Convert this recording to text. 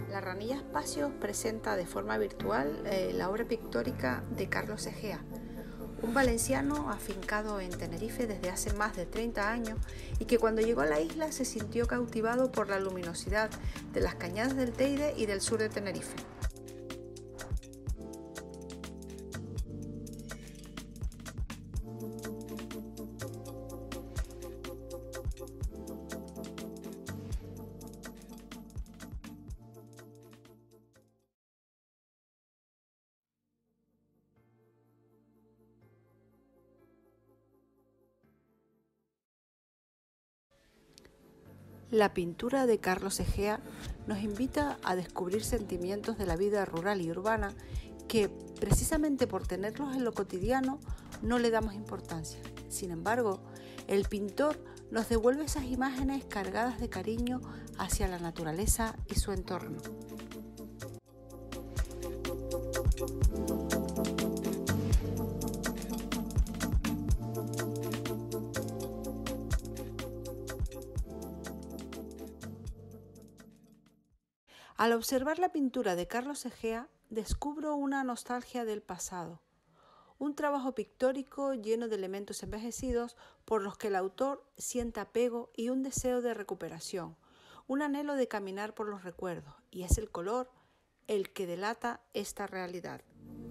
La Ranilla Espacios presenta de forma virtual la obra pictórica de Carlos Egea, un valenciano afincado en Tenerife desde hace más de 30 años y que cuando llegó a la isla se sintió cautivado por la luminosidad de las cañadas del Teide y del sur de Tenerife. La pintura de Carlos Egea nos invita a descubrir sentimientos de la vida rural y urbana que, precisamente por tenerlos en lo cotidiano, no le damos importancia. Sin embargo, el pintor nos devuelve esas imágenes cargadas de cariño hacia la naturaleza y su entorno. Al observar la pintura de Carlos Egea, descubro una nostalgia del pasado, un trabajo pictórico lleno de elementos envejecidos por los que el autor siente apego y un deseo de recuperación, un anhelo de caminar por los recuerdos, y es el color el que delata esta realidad.